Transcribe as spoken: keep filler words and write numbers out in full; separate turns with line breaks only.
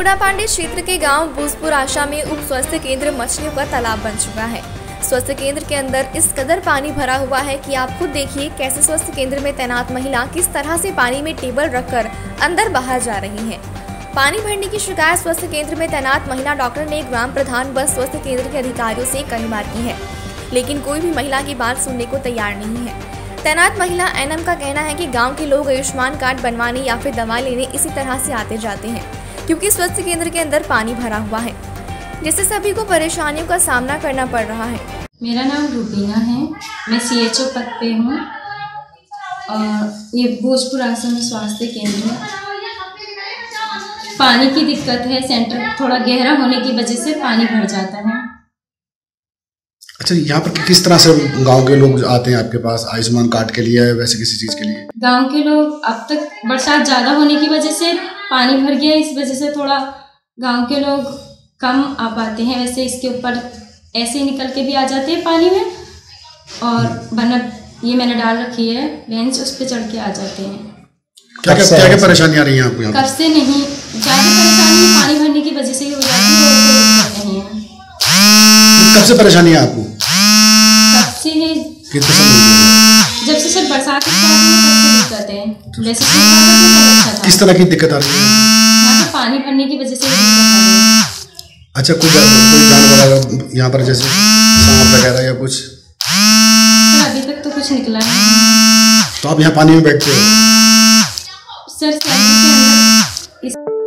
गुड़ापांडे क्षेत्र के गांव भूसपुर आशा में उप स्वास्थ्य केंद्र मछलियों का तालाब बन चुका है। स्वास्थ्य केंद्र के अंदर इस कदर पानी भरा हुआ है कि आप खुद देखिए कैसे स्वास्थ्य केंद्र में तैनात महिला किस तरह से पानी में टेबल रखकर अंदर बाहर जा रही है। पानी भरने की शिकायत स्वास्थ्य केंद्र में तैनात महिला डॉक्टर ने ग्राम प्रधान व स्वास्थ्य केंद्र के अधिकारियों से कई बार की है, लेकिन कोई भी महिला की बात सुनने को तैयार नहीं है। तैनात महिला एनम का कहना है कि गांव के लोग आयुष्मान कार्ड बनवाने या फिर दवा लेने इसी तरह से आते जाते हैं, क्योंकि स्वास्थ्य केंद्र के अंदर पानी भरा हुआ है, जिससे सभी को परेशानियों का सामना करना पड़ रहा है।
मेरा नाम रूबीना है, मैं सी एच ओ पद पे हूँ और ये भूसपुर आश्रम में स्वास्थ्य केंद्र है। पानी की दिक्कत है, सेंटर थोड़ा गहरा होने की वजह से पानी भर जाता है।
अच्छा, यहाँ पर किस तरह से गांव के लोग आते हैं आपके पास आयुष्मान कार्ड के लिए, वैसे किसी चीज़ के लिए? गांव
के लोग अब तक बरसात ज़्यादा होने की वजह से पानी भर गया, इस वजह से थोड़ा गांव के लोग कम आ पाते हैं। वैसे इसके ऊपर ऐसे ही निकल के भी आ जाते हैं पानी में, और वरना ये मैंने डाल रखी है बेंच, उस पर चढ़ के आ जाते हैं।
क्या क्या क्या क्या परेशानी आ रही है आपको यहाँ?
कब से नहीं, ज़्यादा परेशानी पानी भरने की वजह से ही हो जाती है। नहीं है,
कब से परेशानी है आपको?
कब से है,
कितने समय?
जब से सब बरसात दिक्कत है। वैसे अच्छा,
किस तरह की दिक्कत आ रही है?
यहाँ पे पानी भरने की वजह से दिक्कत आ रही है।
अच्छा, कोई कोई जानवर यहाँ पर जैसे सांप वगैरह या कुछ?
अभी तक तो कुछ निकला नहीं।
तो आप यहाँ पानी में बैठते हो?
सर, के अंदर इस